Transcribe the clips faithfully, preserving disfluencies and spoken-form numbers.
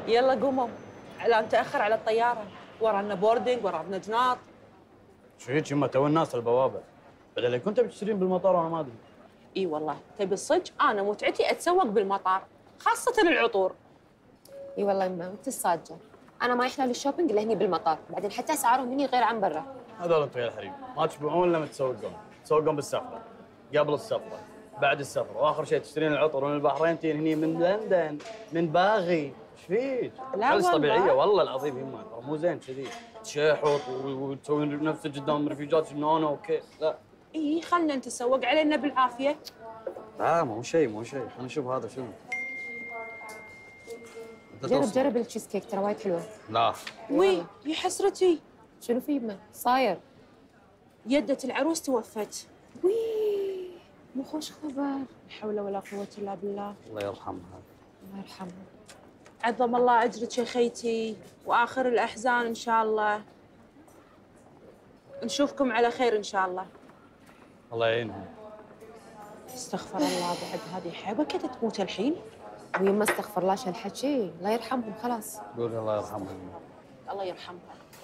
يلا قوموا، لا نتاخر على الطياره، ورانا بوردنج ورانا جناط. شو هيك يما؟ تو الناس البوابه، بدل كنت بتشترين بالمطار وانا ما ادري. اي والله تبي الصدق، انا متعتي اتسوق بالمطار، خاصه العطور. اي والله يما انت الصاجه، انا ما يحلى لي الشوبينج الا هني بالمطار، بعدين حتى اسعارهم هني غير عن برا. هذول انتم يا الحريم ما تشبعون لما تسوقون، تسوقون بالسفره، قبل السفره، بعد السفره، واخر شيء تشترين العطر من البحرين تجين هني من لندن، من باغي. ايش فيك؟ لا والله طبيعيه والله العظيم يما، ترى مو زين كذي تشيحط وتسوين نفسك قدام رفيجات جنانه وكيف، لا. اي خلنا نتسوق علينا بالعافيه. لا مو شيء مو شيء، خلينا نشوف هذا شنو. جرب جرب التشيز كيك ترى وايد حلوه. لا وي يا حسرتي، شنو في يما؟ صاير؟ يدة العروس توفت. وي مو خوش خبر. لا حول ولا قوة الا بالله. الله يرحمها. الله يرحمها. عظم الله اجرك يا خيتي، واخر الاحزان ان شاء الله. نشوفكم على خير ان شاء الله. الله يعينهم. استغفر الله، بعد هذه حبكة تموت الحين. ويما استغفر الله شو الحكي، الله يرحمهم خلاص. قول الله يرحمهم. الله يرحمها.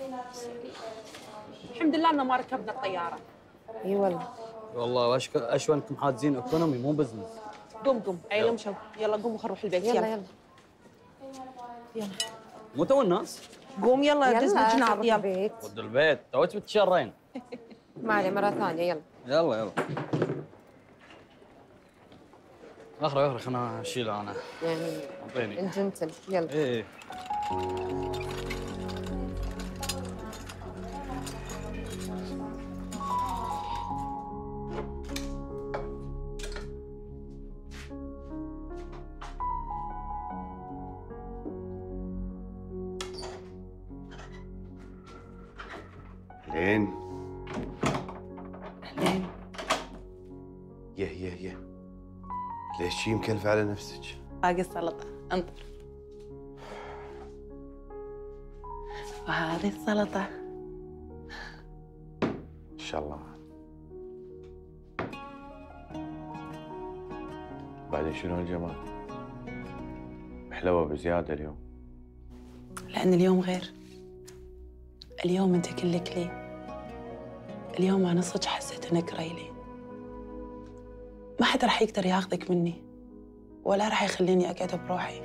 الحمد لله انه ما ركبنا الطيارة. اي والله. والله أشك... اشوى انكم حاجزين ايكونومي مو بزنس. قوم قوم عيل مشوا، يلا قوموا خلينا نروح البيت. يلا يلا يلا يلا. مو تو الناس؟ قوم يلا دز يلا الجناط نروح يلا. البيت. ود البيت توك بتشرين. ما عليه مرة ثانية يلا. يلا يلا. اخرج اخرج خلنا اشيله انا. يعني اعطيني. الجنتل يلا. ايه أهلين. اهلين. يه يه يه. ليش شي مكلفة على نفسك؟ باقي السلطة، انطر. وهذه السلطة. إن شاء الله. بعدين شنو هالجمال؟ محلوة بزيادة اليوم. لأن اليوم غير. اليوم أنت كلك لي. اليوم أنا صدق حسيت إنك ريلي. ما حد راح يقدر ياخذك مني، ولا راح يخليني أقعد بروحي.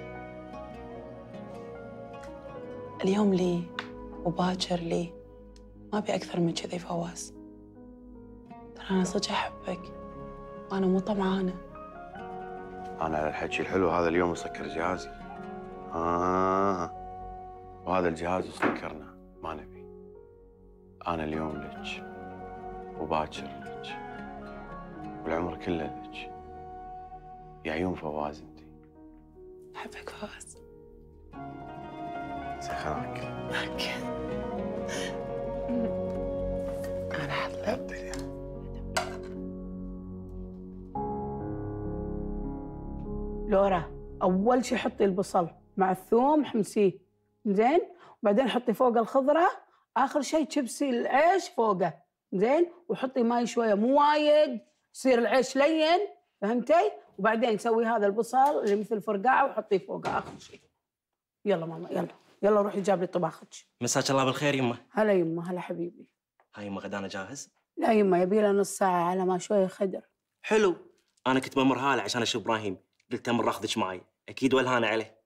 اليوم لي وباكر لي، ما أبي أكثر من كذي فواز. ترى أنا صدق أحبك، وأنا مو طمعانة. أنا على الحكي الحلو هذا اليوم مسكر جهازي. آه وهذا الجهاز سكرنا، ما نبي. أنا اليوم لك وباكر لك والعمر كله لك يا عيون فواز. انت أحبك فواز. سخراك. أنا حظي. لورا، أول شي حطي البصل مع الثوم حمسيه، زين؟ وبعدين حطي فوق الخضرة، آخر شي تشبسي العيش فوقه، زين؟ وحطي ماي شوية مو وايد، يصير العيش لين، فهمتي؟ وبعدين سوي هذا البصل اللي مثل فرقعة وحطيه فوقه آخر شي. يلا ماما يلا، يلا روحي جاب لي طباخك. مساك الله بالخير يمه. هلا يمه، هلا حبيبي. هاي يمه غدانا جاهز؟ لا يمه، يبي له نص ساعة على ما شوية خدر. حلو، أنا كنت بمرها له عشان أشوف إبراهيم، قلت أمر آخذك معي، أكيد والهانة عليه.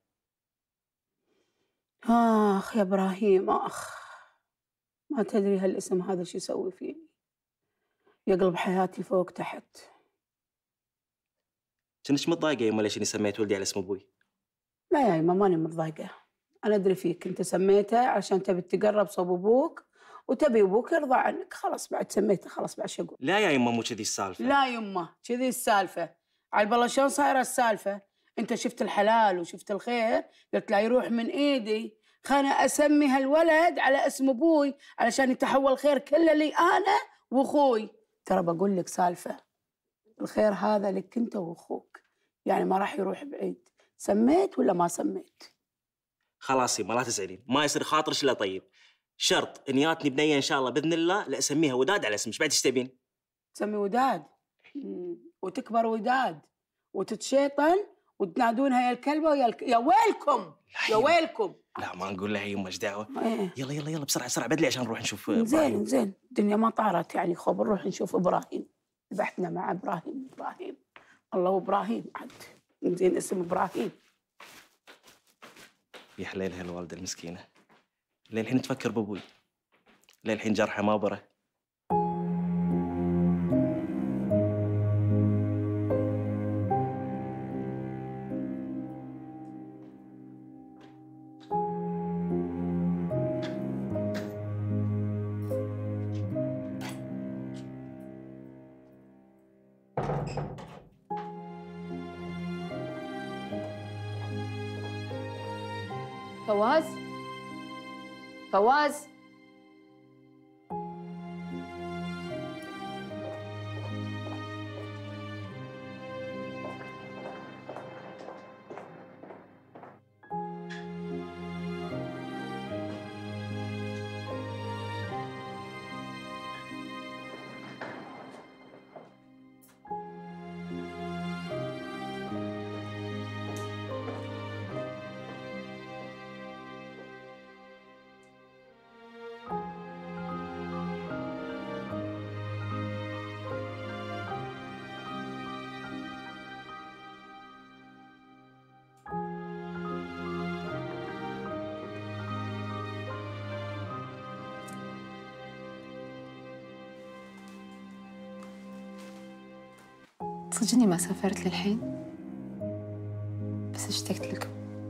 آخ يا إبراهيم آخ، ما تدري هالاسم هذا شو يسوي فيني، يقلب حياتي فوق تحت. كنتش متضايقة يمه ليش إني سميت ولدي على اسم أبوي؟ لا يا يما ماني متضايقة، أنا أدري فيك، أنت سميته عشان تبي تقرب صوب أبوك وتبي أبوك يرضى عنك، خلاص بعد سميته، خلاص بعد شو أقول؟ لا يا يمه مو كذي السالفة. لا يمه كذي السالفة، على بالله شلون صايرة السالفة؟ أنت شفت الحلال وشفت الخير، قلت لا يروح من إيدي، خلنا أسمي هالولد على اسم أبوي علشان يتحول خير كله لي أنا وأخوي. ترى بقول لك سالفة، الخير هذا لك أنت وأخوك، يعني ما راح يروح بعيد، سميت ولا ما سميت؟ خلاص يما لا تزعلين، ما يصير خاطرش الا طيب. شرط ان ياتني بنيه ان شاء الله باذن الله لاسميها وداد على اسمك، بعد ايش تبين؟ تسمي وداد وتكبر وداد وتتشيطن وتنادونها يا الكلبه ويا الك... يا ويلكم يا ويلكم. لا ما نقول لها يمه ايش دعوه. إيه. يلا يلا يلا بسرعه بسرعه بدلي عشان نروح نشوف ابراهيم. زين زين الدنيا ما طارت يعني خب نروح نشوف ابراهيم. ذبحنا مع ابراهيم ابراهيم الله وابراهيم عاد زين اسم ابراهيم. يا حليلها الوالده المسكينه للحين تفكر بابوي للحين جرحه ما بره. فواز فواز صدقني ما سافرت للحين بس اشتقت لكم.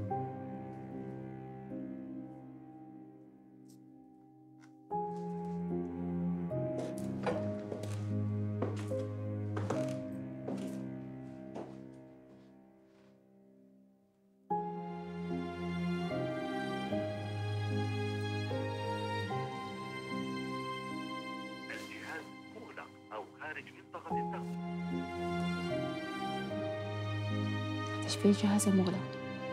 الجهاز مغلق أو خارج منطقة الضغط. ايش في جهازي مغلق؟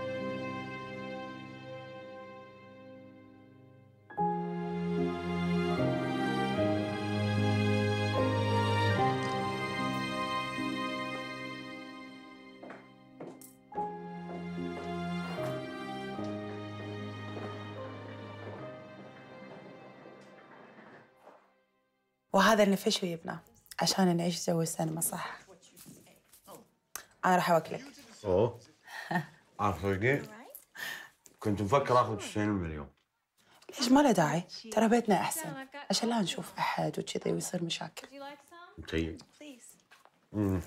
وهذا اللي نفش ويبنى عشان نعيش جو السينما صح. انا راح اوكلك. اوه عارف ايش كنت مفكر اخذ تسعين مليون. ليش ما له داعي؟ ترى بيتنا احسن عشان لا نشوف احد وكذا ويصير مشاكل. متهيأ. امم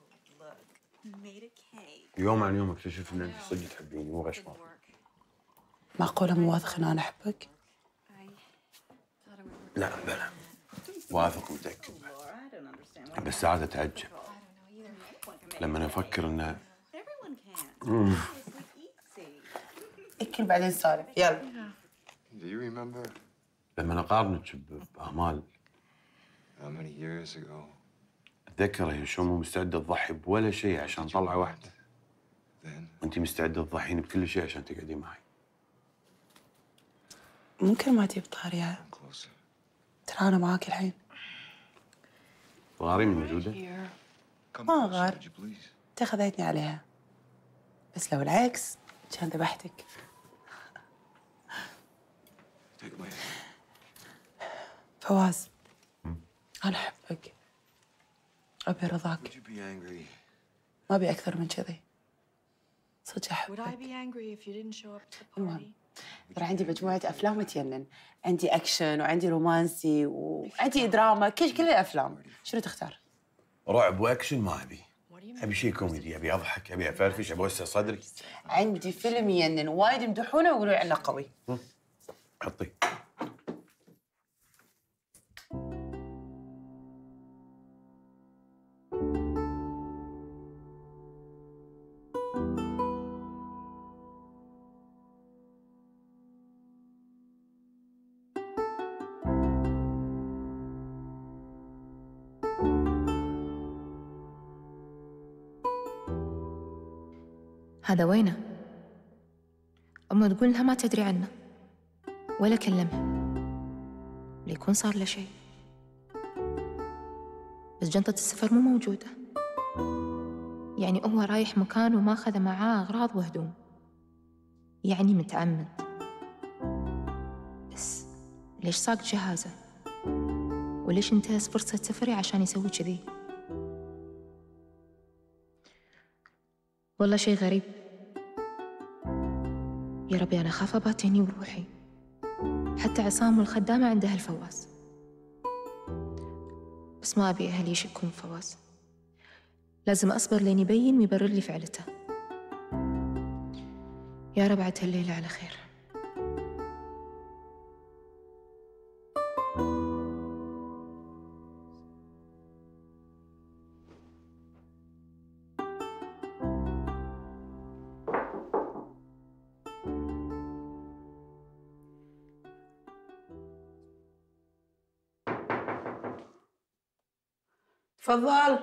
يوم عن يوم اكتشف ان انت صدق تحبيني مو غشمر. معقوله مو واثق ان انا احبك؟ لا بلا واثق ومتاكد بس ساعات اتعجب لما افكر انه اكل بعدين سالف يلا. Do you remember لما اقارنك بامال how many years ago? اتذكر هي شو مو مستعده تضحي بولا شيء عشان طلعه واحده. Then وانت مستعده تضحين بكل شيء عشان تقعدين معي. ممكن ما تجيب طاريها. closer. ترى انا معاك الحين. غارين موجوده؟ Come ما closer, غار. would you please? انت خذيتني عليها. بس لو العكس كان ذبحتك. Take my hand. فواز انا احبك. ابي Would رضاك. you be angry? ما ابي اكثر من كذي. صدق Would I احبك. be angry if you didn't show up to the المهم party? ترى عندي مجموعة أفلام تجنن. عندي أكشن وعندي رومانسي وعندي دراما كل كل الأفلام. شنو تختار؟ رعب واكشن ما ابي. ابي شيء كوميدي ابي اضحك ابي افرفش ابي اوسع صدري. عندي فيلم يجنن وايد يمدحونه ويقولوا عنه قوي. حطي. هذا وينه؟ أمه تقول لها ما تدري عنه ولا كلمها ليكون صار له شيء. بس جنطة السفر مو موجودة. يعني هو رايح مكان وما أخذ معاه أغراض وهدوم، يعني متعمد. بس ليش ساق جهازه؟ وليش انتهز فرصة سفري عشان يسوي كذي؟ والله شيء غريب. يا ربي أنا خاف أبات هني بروحي. حتى عصام والخدامة عندها الفواز، بس ما أبي أهلي يشكون بفواز. لازم أصبر لين يبين ويبرر لي فعلته. يا رب عد هالليلة على خير. تفضل.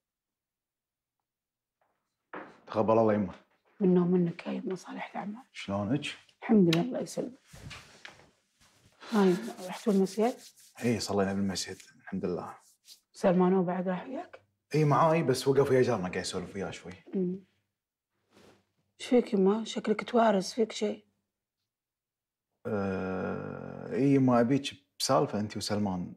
تقبل الله يمه. منه منك يا يمه صالح الاعمال. شلونك؟ الحمد لله الله يسلمك. هاي رحتوا المسجد؟ اي صلينا بالمسجد الحمد لله. سلمانو بعد راح وياك؟ اي معاي بس وقف ويا جارنا قاعد يسولف وياه شوي. امم ايش فيك يما؟ شكلك توارث، فيك شيء؟ أه... اي ما ابيك بسالفه انت وسلمان.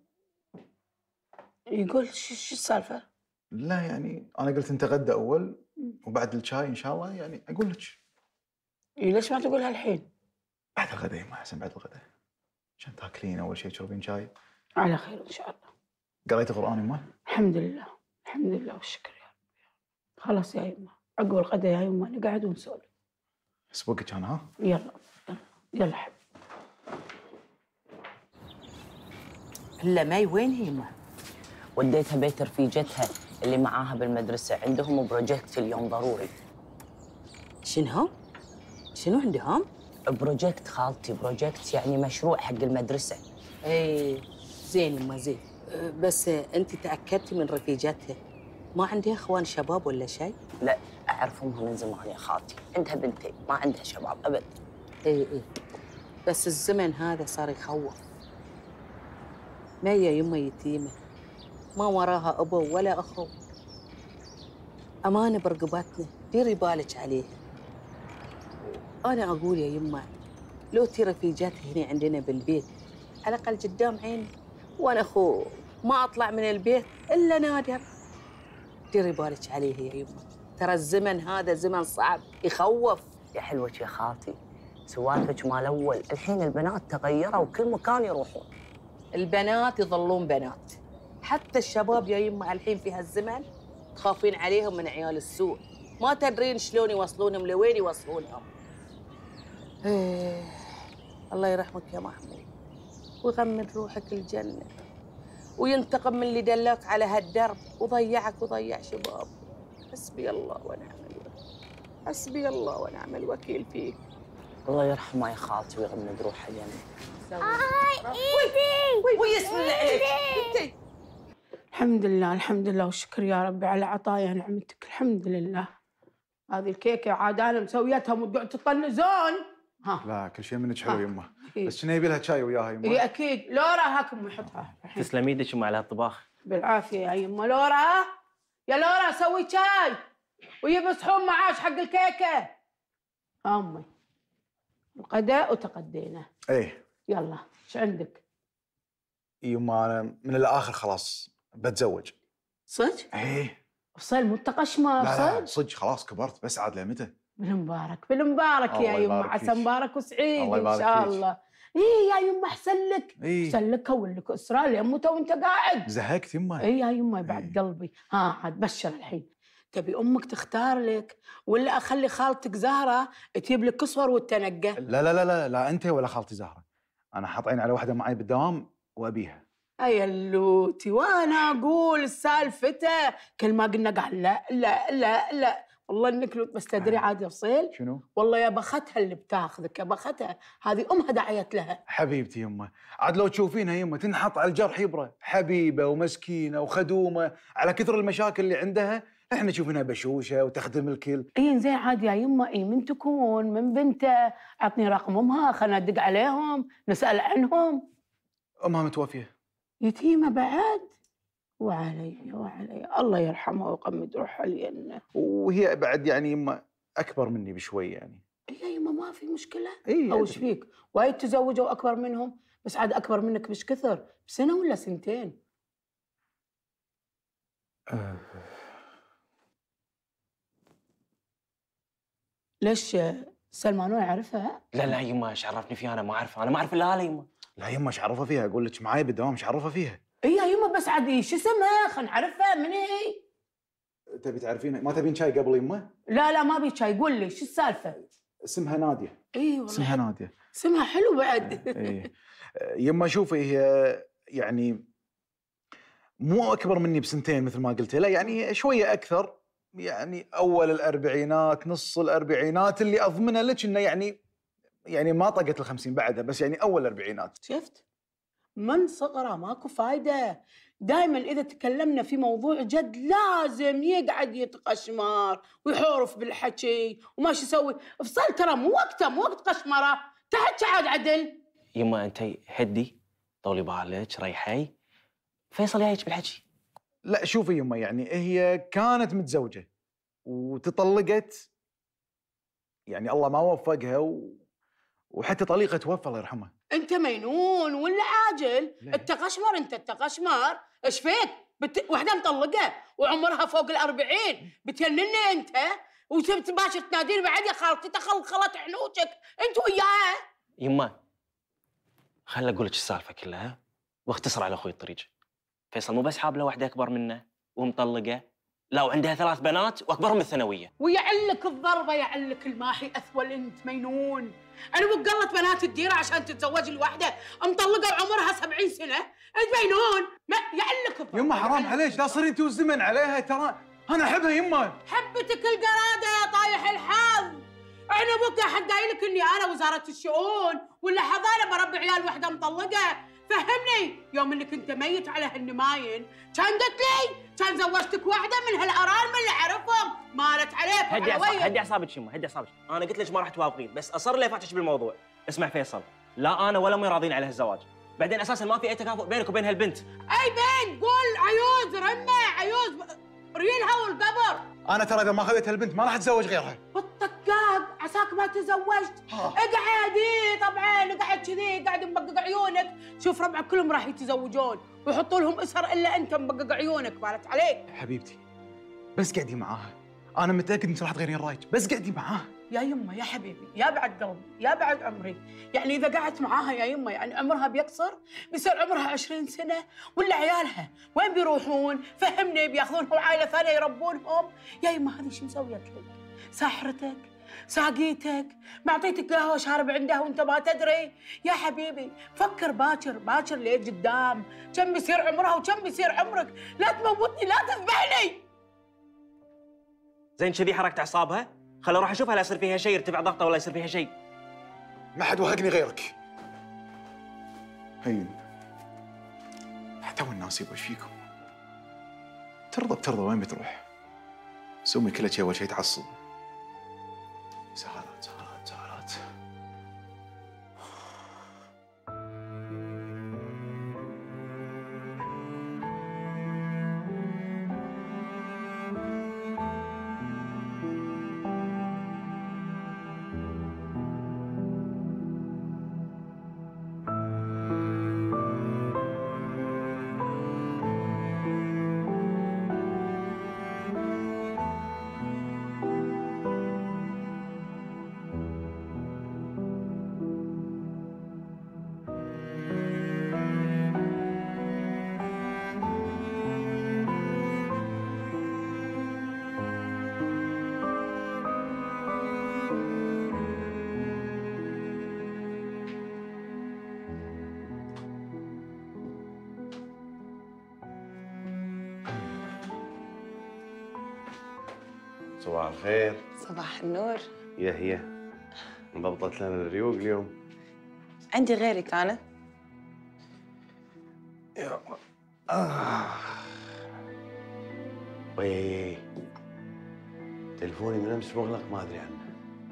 يقول شو شو السالفه؟ لا يعني انا قلت نتغدى اول وبعد الشاي ان شاء الله، يعني اقول لك. إيه ليش ما تقولها الحين؟ بعد الغداء يما احسن، بعد الغداء عشان تاكلين اول شيء تشربين شاي. على خير ان شاء الله. قريتي قران يما؟ الحمد لله الحمد لله والشكر يا رب. خلاص يا يما عقب الغداء يا يما نقعد ونسولف. اسبقك انا ها؟ يلا يلا يلا حبيبي. هلا ماي وين هي يما؟ وديتها بيت رفيجتها اللي معاها بالمدرسة، عندهم بروجكت اليوم ضروري. شنو؟ شنو عندهم؟ بروجكت خالتي، بروجكت يعني مشروع حق المدرسة. اي زين يما زين، بس انت تأكدتي من رفيجتها ما عندها اخوان شباب ولا شيء؟ لا اعرفهم من زمان يا خالتي، عندها بنتين ما عندها شباب ابد. اي اي بس الزمن هذا صار يخوف. ما هي يما يتيمة ما وراها ابو ولا اخو، امانه برقبتنا، ديري بالك عليها. انا اقول يا يما لو تي رفيجاتها هنا عندنا بالبيت على الاقل قدام عيني، وانا اخو ما اطلع من البيت الا نادر. ديري بالك عليها يا يما، ترى الزمن هذا زمن صعب يخوف. يا حلوتك يا خالتي، سوالفك مال اول، الحين البنات تغيروا وكل مكان يروحون. البنات يظلون بنات، حتى الشباب يا يما الحين في هالزمن تخافين عليهم من عيال السوء، ما تدرين شلون يوصلونهم لوين يوصلونهم. إيه الله يرحمك يا محمود ويغمد روحك الجنة وينتقم من اللي دلاك على هالدرب وضيعك وضيع شباب. حسبي الله ونعم الوكيل، حسبي الله ونعم الوكيل فيك. الله يرحمه يا خالتي ويغمد روحه الجنة. آي إيدي ويسمي عليك. الحمد لله الحمد لله والشكر يا ربي على عطايا نعمتك. الحمد لله. هذه الكيكة عاد أنا مسويتها وقاعد تطنزون. ها لا كل شيء منك حلو يما، بس شنو يبي لها شاي وياها يما؟ اي اكيد. لورا هاكم يحطها. تسلم ايدك يما على هالطباخ. بالعافية يا يما. لورا يا لورا سوي شاي ويبي صحون معاش حق الكيكة. أمي الغداء وتغدينا. ايه يلا ايش عندك؟ يما انا من الاخر خلاص بتزوج. صدق؟ ايه وصل مو تقشمر. لا لا صدق خلاص كبرت، بس عاد لمتى؟ بالمبارك بالمبارك يا يما، عسى مبارك وسعيد ان شاء الله. ايه يا يما احسن لك. إيه؟ احسن لك كون لك اسره لمتى وانت قاعد. زهقت يما. ايه يا يما بعد إيه؟ قلبي. ها عاد بشر الحين. تبي امك تختار لك ولا اخلي خالتك زهره تجيب لك كسور وتنقى؟ لا لا لا لا لا انت ولا خالتي زهره، انا حاط عين على واحده معي بالدوام وابيها. اي اللوتي وانا اقول سالفته، كل ما قلنا قال لا لا لا لا. والله انك لوت، بس تدري عاد يفصل شنو؟ والله يا بختها اللي بتاخذك، يا بختها هذه امها دعيت لها. حبيبتي يمه، عاد لو تشوفينها يمه تنحط على الجرح يبره، حبيبه ومسكينه وخدومه على كثر المشاكل اللي عندها، احنا نشوفينها بشوشه وتخدم الكل. اي زين عاد يا يمه. اي من تكون من بنته؟ عطني رقم امها خلنا ندق عليهم نسال عنهم. امها متوفيه. يتيمه بعد؟ وعلي وعلي الله يرحمها ويقمد روحها الجنة. وهي بعد يعني يما اكبر مني بشوي يعني. يا يما ما في مشكلة. اي او ايش فيك؟ وايد تزوجوا اكبر منهم، بس عاد اكبر منك مش كثر، بسنة ولا سنتين. أه. ليش سلمانو يعرفها؟ لا لا يما ايش عرفني فيها؟ انا ما اعرفها، انا ما اعرف الا هلا يما. لا يما ايش عرفها فيها؟ اقول لك معاي بالدوام ايش عرفها فيها؟ اي يا يما بس عاد ايش اسمها؟ خلينا نعرفها من هي؟ تبي تعرفين؟ ما تبين شاي قبل يما؟ لا لا ما بي شاي، قول لي شو السالفة؟ اسمها نادية. اي والله اسمها نادية. اسمها حلو بعد. اي يما شوفي هي يعني مو اكبر مني بسنتين مثل ما قلت، لا يعني شويه اكثر، يعني اول الاربعينات نص الاربعينات اللي اضمنها لك انه يعني يعني ما طقت الخمسين بعدها، بس يعني اول الاربعينات. شفت؟ من صغره ماكو فايده، دائما اذا تكلمنا في موضوع جد لازم يقعد يتقشمر ويحورف بالحكي وما شو يسوي، افصل ترى مو وقته، مو وقت قشمره، تحكي عاد عدل. يما انت هدي، طولي بالك، ريحي، فيصل جايك بالحكي. لا شوفي يما يعني هي كانت متزوجه وتطلقت، يعني الله ما وفقها و... وحتى طليقه توفى الله يرحمه. انت مجنون ولا عاجل؟ التقشمر انت التقشمر، ايش فيك؟ بت... وحده مطلقه وعمرها فوق الأربعين، بتجنني انت؟ وتباشر تناديني بعد يا خالتي تخل خلت حنوشك انت وياها. يما خل اقول لك السالفه كلها واختصر على اخوي الطريق. فيصل مو بس حاب له واحده اكبر منه ومطلقه، لا وعندها ثلاث بنات واكبرهم من الثانويه. ويعلك الضربه يعلك الماحي اثول، انت مجنون. انا وقلت بنات الديره عشان تتزوج الوحده مطلقه وعمرها سبعين سنه، انت مجنون. ما يعلك الضربه. يما حرام عليك، لا تصيرين انت والزمن عليها، ترى انا احبها يما. حبتك القراده يا طايح الحظ. انا ابوك حد قايل لك اني انا وزاره الشؤون ولا حضانه بربي عيال وحده مطلقه؟ فهمني، يوم انك انت ميت على هالنماين كان قلت لي كان زوجتك واحده من هالارامل اللي اعرفهم، مالت عليك. هدي أصاب... هدي اعصابك يما، هدي اعصابك. انا قلت لك ما راح توافقين، بس اصر لي فاتش بالموضوع. اسمع فيصل، لا انا ولا امي راضين على هالزواج، بعدين اساسا ما في اي تكافؤ بينك وبين هالبنت. اي بين؟ قول عيوز رمه، عيوز ريلها والقبر. انا ترى اذا ما خذيت هالبنت ما راح اتزوج غيرها. بالطقاق عساك ما تزوجت. اقعد ايه طبعا، اقعد كذي قاعد مبقق عيونك، شوف ربعك كلهم راح يتزوجون ويحطوا لهم اسر الا انت مبقق عيونك، مالت عليك. حبيبتي بس قعدي معاها، انا متاكد انت راح تغيرين رايك، بس قعدي معاها. يا يمه يا حبيبي يا بعد قلبي يا بعد عمري، يعني اذا قعدت معاها يا يمه يعني عمرها بيقصر؟ بيصير عمرها عشرين سنه ولا عيالها وين بيروحون؟ فهمني، بياخذونهم عائله ثانيه يربونهم؟ يا يمه هذه شو مسويت لك؟ ساحرتك؟ ساقيتك؟ معطيتك قهوه شارب عندها وانت ما تدري؟ يا حبيبي فكر باكر باكر ليه قدام، كم بيصير عمرها وكم بيصير عمرك، لا تموتني لا تذبحني. زين كذي حركت اعصابها؟ خل اروح اشوفها لا يصير فيها شيء، يرتفع ضغطها ولا يصير فيها شيء. ما حد وهقني غيرك. هين حتى والناس يبغى ايش فيكم؟ ترضى بترضى وين بتروح؟ سومي كل شيء اول شيء تعصب. سهالات سهالات سهالات. صباح الخير. صباح النور. يا هي انضبطت لنا الريوق اليوم. عندي غيرك انا. يا آه. وي تلفوني من امس مغلق ما ادري عنه.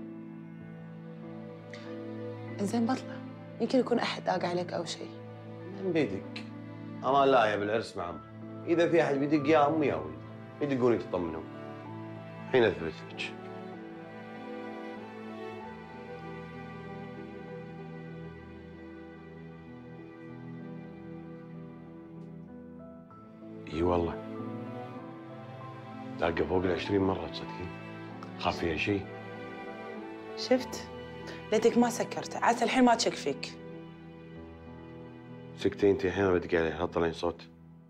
زين بطلع، يمكن يكون احد داق عليك او شيء. من بيدك. امان لا يا بالعرس مع عمرو، اذا في احد بيدق يا امي يا ولدي يدقون يتطمنون. الحين اثبت لك. اي والله داقه فوق العشرين مره تصدقين؟ خاف فيها شيء. شفت؟ ليتك ما سكرته، عسى الحين ما تشك فيك. سكتي انت الحين بدق عليه، لا تطلعين صوت.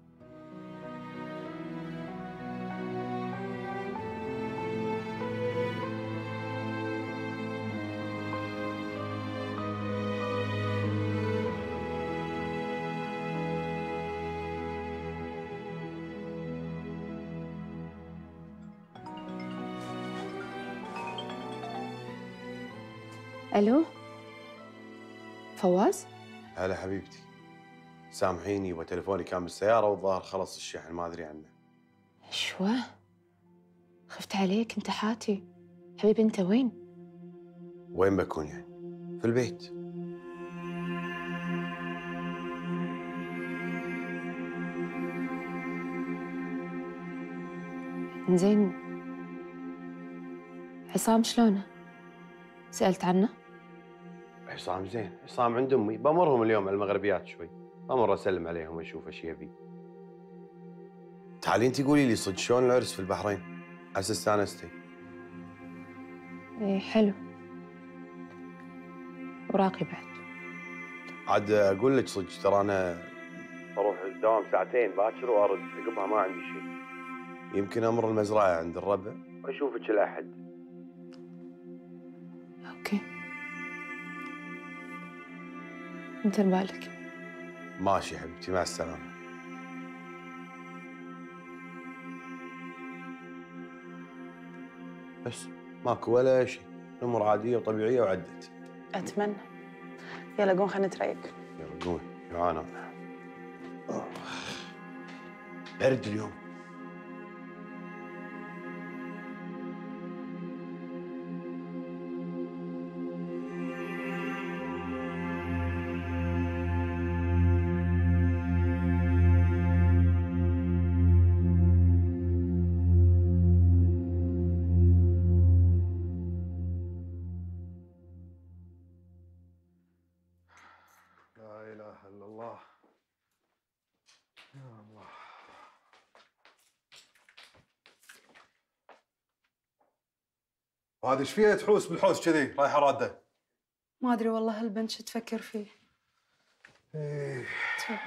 الو فواز؟ هلا حبيبتي، سامحيني وتليفوني كان بالسيارة والظاهر خلص الشحن ما أدري عنه. شوى؟ خفت عليك انت حاتي. حبيبي انت وين؟ وين بكون يعني؟ في البيت. زين عصام شلونه؟ سألت عنه؟ عصام زين، عصام عند أمي، بمرهم اليوم على المغربيات شوي، بمر أسلم عليهم وأشوف إيش يبي. تعالي أنت قولي لي صدق شلون العرس في البحرين؟ على أساس استانستي. ايه حلو. وراقي بعد. عاد أقول لك صدق ترى أنا بروح الدوام ساعتين باكر وأرد عقبها ما عندي شيء. يمكن أمر المزرعة عند الربع وأشوفك الأحد. اوكي. انت بالك. ماشي حبيبتي، مع السلامة. بس ماكو ولا شيء، الأمور عادية وطبيعية وعدت. أتمنى. يلا قوم خلينا نتريق. يلا قومي، جوعانة. برد اليوم. لا إله إلا الله. يا الله. وهذه ايش فيها تحوس بالحوس كذي رايحة رادة؟ ما ادري والله هالبنت شو تفكر فيه. إيه. تفضل.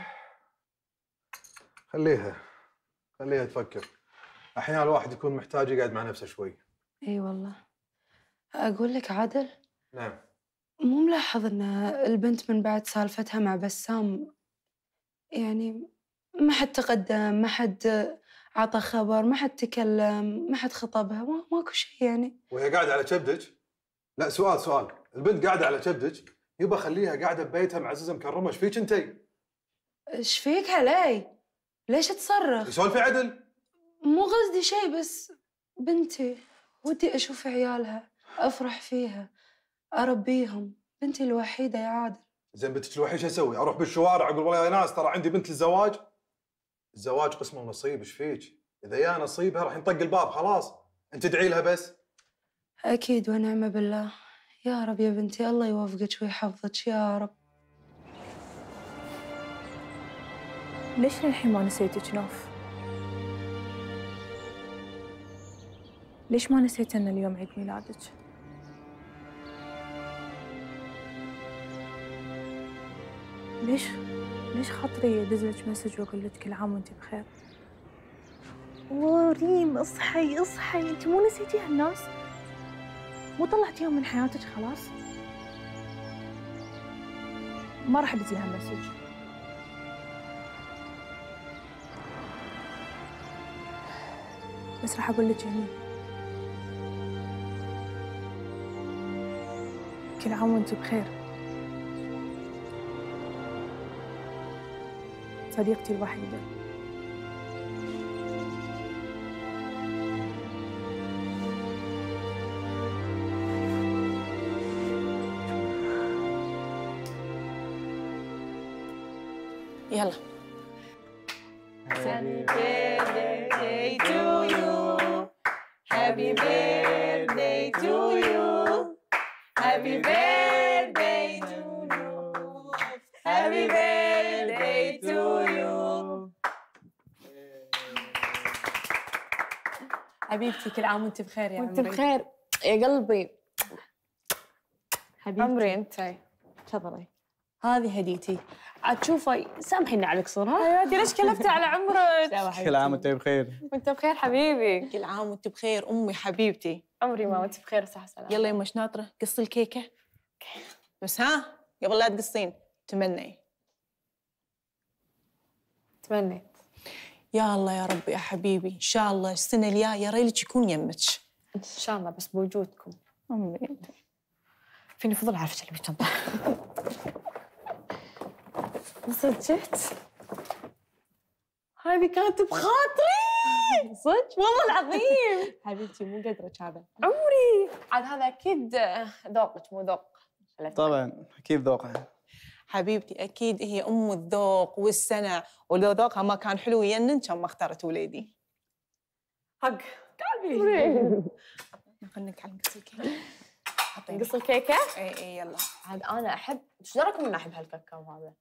خليها خليها تفكر. أحيانا الواحد يكون محتاج يقعد مع نفسه شوي. اي والله. اقول لك عادل، نعم. مو ملاحظ ان البنت من بعد سالفتها مع بسام يعني ما حد تقدم، ما حد عطى خبر، ما حد تكلم، ما حد خطبها، ما ماكو شيء يعني. وهي قاعدة على كبدك؟ لا سؤال سؤال، البنت قاعدة على كبدك، يبا خليها قاعدة ببيتها معززة مكرمة، ايش فيك انتي؟ ايش فيك علي؟ ليش تصرخ؟ سولفي عدل. مو قصدي شيء، بس بنتي ودي اشوف عيالها، افرح فيها، اربيهم، بنتي الوحيدة يا عادل. زين بنتك الوحيدة شو اسوي؟ اروح بالشوارع اقول والله يا ناس ترى عندي بنت للزواج؟ الزواج قسمه ونصيب، ايش فيك؟ اذا يا نصيبها راح ينطق الباب خلاص، انت ادعي لها بس. اكيد ونعم بالله. يا رب يا بنتي، الله يوفقك ويحفظك يا رب. ليش للحين ما نسيتك نوف؟ ليش ما نسيت ان اليوم عيد ميلادك؟ ليش ليش خاطري ادز لك مسج واقول لك كل عام وانت بخير؟ وريم اصحي اصحي، انت مو نسيتي هالناس؟ مو طلعتيهم من حياتك خلاص؟ ما راح ادز لها مسج. بس راح اقول لك هني كل عام وانت بخير صديقتي الوحيدة. يلا Happy birthday to you. Happy birthday to you. Happy birthday to you. Happy birthday to you. حبيبتي كل عام وانت بخير يا عمري. وانت بخير يا قلبي حبيبتي. عمري انت تفضلي. هذه هديتي. عاد تشوفي سامحيني على القصر ها؟ حياتي ليش كلفتي على عمرك؟ كل عام وانت بخير. وانت بخير حبيبي. كل عام وانت بخير امي حبيبتي. عمري ما وانت بخير وصحة وسلامة. يلا يما شناطره قصي الكيكه. بس ها قبل لا تقصين تمني. تمنيت. يا الله يا رب يا حبيبي ان شاء الله السنه الجايه ريلك يكون يمك. ان شاء الله بس بوجودكم. امي فيني فضل عارفه اللي بالشنطه. صدقت؟ هذه كانت بخاطري صدق والله العظيم. حبيبتي مو قدرك هذا. عمري عاد هذا اكيد ذوقك مو ذوق. طبعا اكيد ذوقها. حبيبتي اكيد هي ام الذوق والسنع، ولو ذوقها ما كان حلو ينن كان ما اختارت وليدي. حق قلبي. خلينا على نقص الكيكه. نقص الكيكه؟ اي اي يلا. عاد انا احب، ايش دراكم اني احب هالكاكاو هذا؟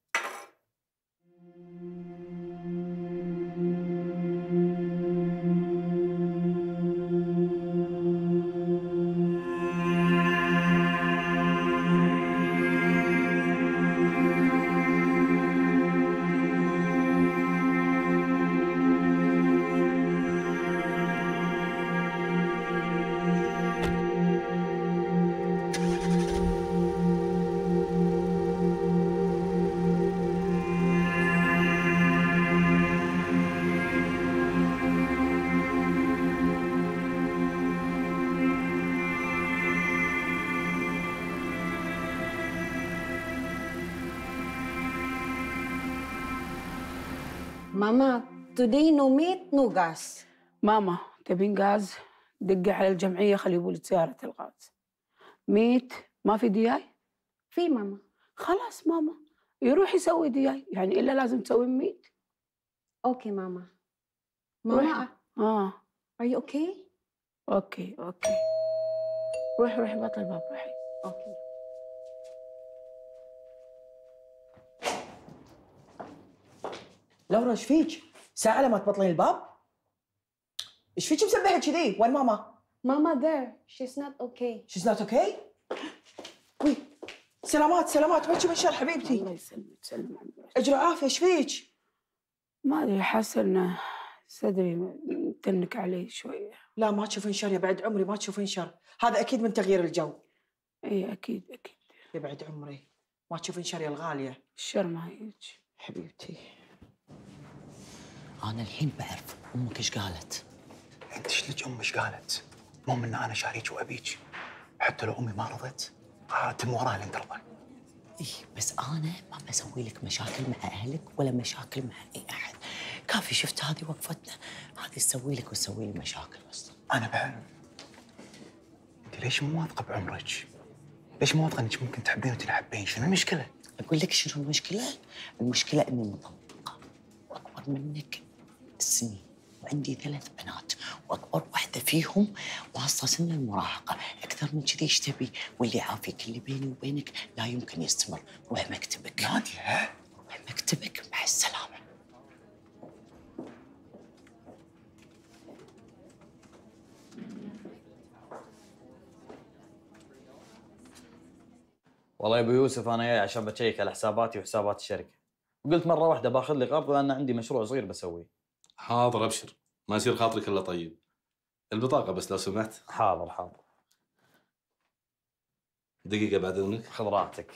ماما today no meat no gas. ماما تبين غاز؟ دقي على الجمعية خلي يبوا لك سيارة الغاز. ميت ما في دياي؟ في ماما. خلاص ماما يروح يسوي دياي، يعني إلا لازم تسوي ميت. اوكي ماما. ماما اه are you okay؟ اوكي اوكي. روحي روحي بطل الباب روحي. اوكي. لورا ايش فيك؟ ساعة لما تبطلين الباب؟ ايش فيك مسبحة كذي؟ وين ماما؟ ماما there she's not okay. She's not okay؟ وي سلامات سلامات بكي بشر حبيبتي. الله يسلمك سلم عمرك. اجر عافية ايش فيك؟ ما ادري حاسه انه صدري متنك علي شويه. لا ما تشوفين شر يا بعد عمري ما تشوفين شر، هذا اكيد من تغيير الجو. اي اكيد اكيد. يا بعد عمري ما تشوفين شر يا الغالية. الشر ما هيج حبيبتي. انا الحين بعرف امك ايش قالت. انت شلك امي ايش قالت؟ مو من انا شاريك وابيك، حتى لو امي ما رضت تم وراها لين ترضى. ايه بس انا ما بسوي لك مشاكل مع اهلك ولا مشاكل مع اي احد. كافي شفت هذه وقفتنا، هذه تسوي لك وتسوي لي مشاكل اصلا. انا بعرف. انت ليش مو واثقه بعمرك؟ ليش مو واثقه انك ممكن تحبين وتنحبين؟ شنو المشكله؟ اقول لك شنو المشكله؟ المشكله اني مطلقه واكبر منك السنين، وعندي ثلاث بنات واكبر واحده فيهم واصله سن المراهقه، اكثر من كذي ايش تبي؟ واللي يعافيك اللي بيني وبينك لا يمكن يستمر. روح مكتبك. ناديه روح مكتبك مع السلامه. والله يا ابو يوسف انا جاي عشان بتشيك على حساباتي وحسابات الشركه، وقلت مره واحده باخذ لي قرض لان عندي مشروع صغير بسويه. حاضر ابشر، ما يصير خاطرك الا طيب. البطاقه بس لو سمحت. حاضر حاضر. دقيقه بعد اذنك. خذ راحتك.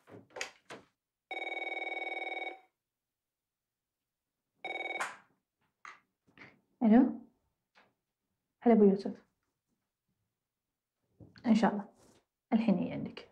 الو هلا ابو يوسف. ان شاء الله الحين هي عندك.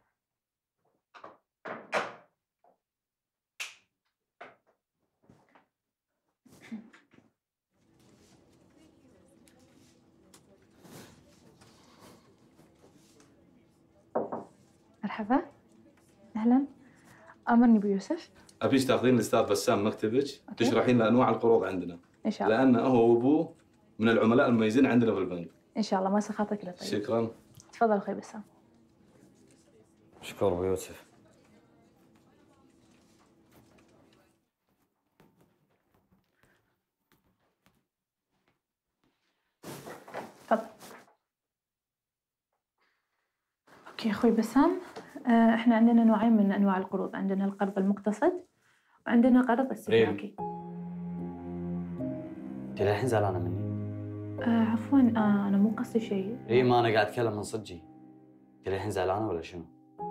مرحبا اهلا. امرني ابو يوسف. ابيش تاخذين الاستاذ بسام مكتبك تشرحين له انواع القروض عندنا. ان شاء الله. لان هو وابوه من العملاء المميزين عندنا في البنك. ان شاء الله، ما سخاطك الا طيب. شكرا. تفضل اخوي بسام. شكرا ابو يوسف. تفضل. اوكي اخوي بسام، آه، احنا عندنا نوعين من انواع القروض، عندنا القرض المقتصد وعندنا قرض استهلاكي. انت للحين زعلانه مني؟ آه عفوا، آه انا مو قصدي شيء. اي ما انا قاعد اتكلم من صدقي. انت للحين زعلانه ولا شنو؟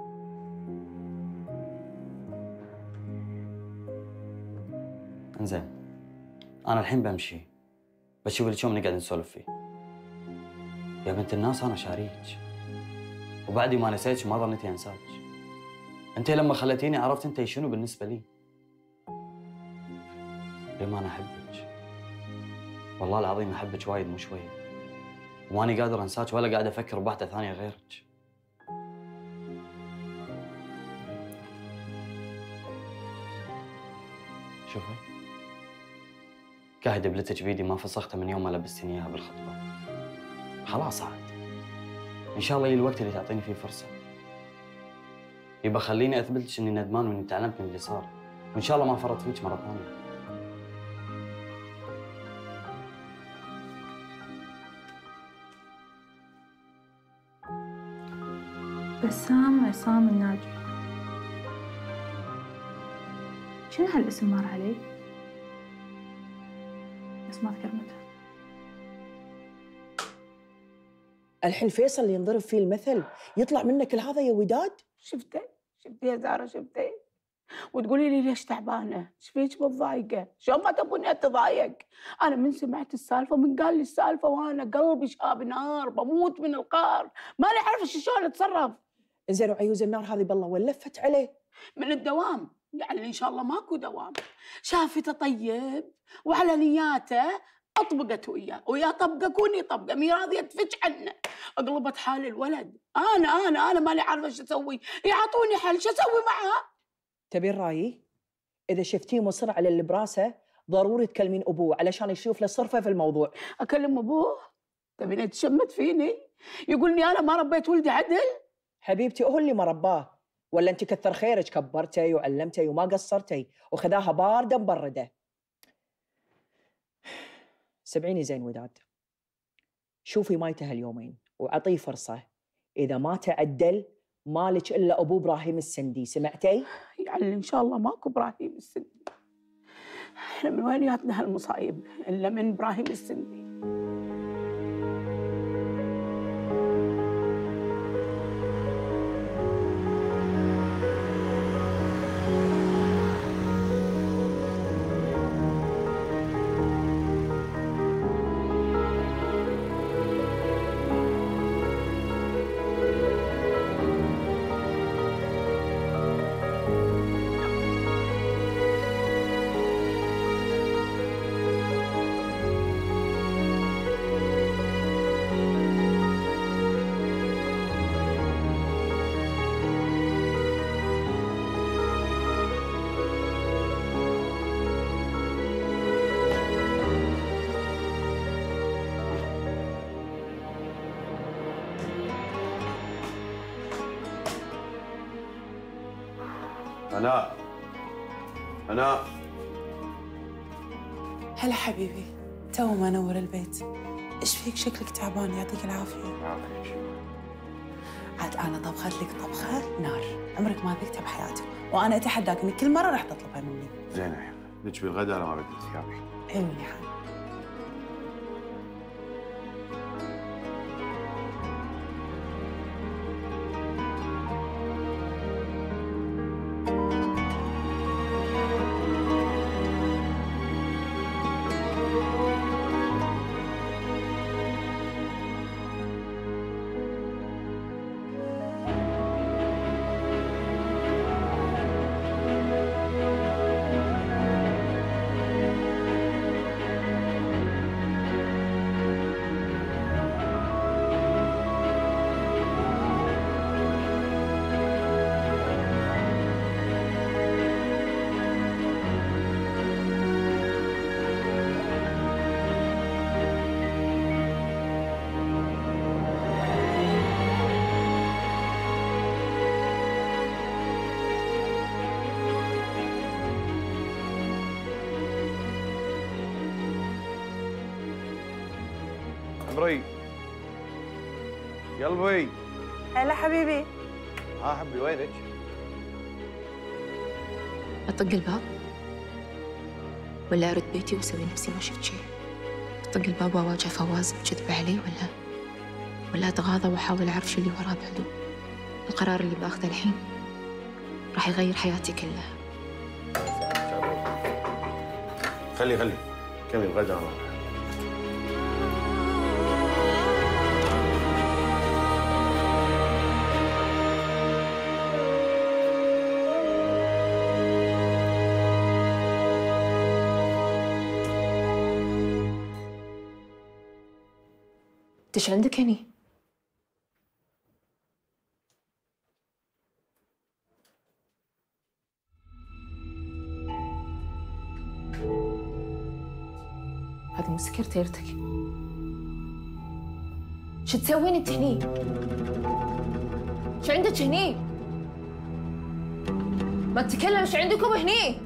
انزين، انا الحين بمشي، بشوف لك يوم نقعد نسولف فيه. يا بنت الناس انا شاريك، وبعد ما نسيتش ما ظنيتي انساك. انت لما خليتيني عرفت انت شنو بالنسبه لي. لما انا احبك، والله العظيم احبك وايد مو شويه، وماني قادر انساك ولا قاعد افكر بواحده ثانيه غيرك. شوفي، قاعد بلتك بيدي ما فسخته من يوم ما لبستني اياها بالخطبه. خلاص عاد، ان شاء الله يجي الوقت اللي تعطيني فيه فرصه. يبقى خليني اثبت لك اني ندمان واني تعلمت من اللي صار، وان شاء الله ما فرط فيك مره ثانيه. بسام عصام الناجي. شنو هالاسم مر علي؟ بس ما اذكر متى. الحين فيصل اللي ينضرب فيه المثل يطلع منك كل هذا يا وداد؟ شفته شفتي يا زهره شفتي؟ وتقولي لي ليش تعبانه؟ ايش فيك متضايقه؟ شلون ما تبوني اتضايق؟ انا من سمعت السالفه، من قال لي السالفه وانا قلبي شاب نار، بموت من القهر، ماني عارفه شلون اتصرف. زين وعيوز النار هذه بالله وين لفت عليه؟ من الدوام، يعني ان شاء الله ماكو دوام. شافته طيب وعلى نياته اطبقت وياه، ويا طبقك وني طبقه، مي راضيه تفج عنه. اقلبت حال الولد، انا انا انا ماني عارفه شو اسوي، يعطوني حل شو اسوي معها؟ تبين رايي؟ اذا شفتيه مصر على اللي براسه ضروري تكلمين ابوه علشان يشوف له صرفه في الموضوع. اكلم ابوه؟ تبين تشمت فيني؟ يقولني انا ما ربيت ولدي عدل؟ حبيبتي هو اللي ما رباه، ولا انت كثر خيرك كبرتي وعلمتي وما قصرتي وخذاها بارده مبرده. سمعيني زين وداد، شوفي مايته هاليومين وعطيه فرصه، اذا ما تعدل مالك الا ابو ابراهيم السندي، سمعتي؟ يعني ان شاء الله ماكو ابراهيم السندي. احنا من وين جاتنا هالمصايب الا من ابراهيم السندي؟ هناء هناء هلا حبيبي، تو ما نور البيت. ايش فيك؟ شكلك تعبان، يعطيك العافيه. يعطيك. عاد انا طبخت لك طبخه نار عمرك ما ذقتها بحياتك، وانا اتحداك انك كل مره راح تطلبها مني. زين يا حبيبي، لك بالغداء انا ما بدي ثيابي. عيوني حال. عمري قلبي. هلا حبيبي. ها حبي وينك؟ أطق الباب ولا أرد بيتي وأسوي نفسي ما شفت شيء؟ أطق الباب وأواجه فواز بكذب علي ولا ولا أتغاضى وأحاول أعرف شو اللي وراه بهدوء؟ القرار اللي باخذه الحين راح يغير حياتي كلها. خلي خلي كمل الغدا أنا. انت ايش عندك هني؟ هذه مو سكرتيرتك. شو تسوين انت هني؟ شو عندك هني؟ ما تتكلم، ايش عندكم هني؟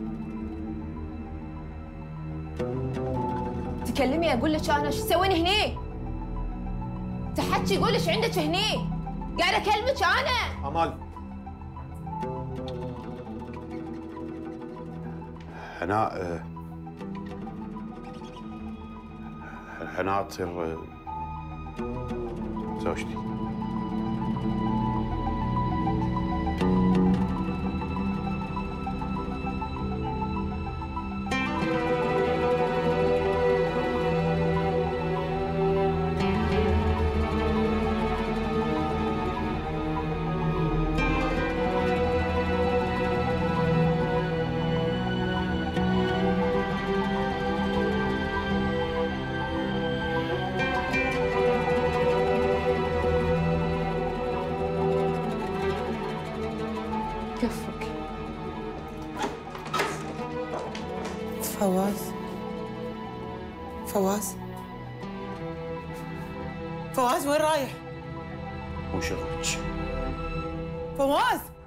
تكلمي اقول لك انا شو تسوين هني؟ تحكي يقول ايش عندك هني؟ قاعده اكلمك انا. امال هناء هناء تصير زوجتي. كفك. فواز فواز فواز وين رايح؟ مو شغلك. فواز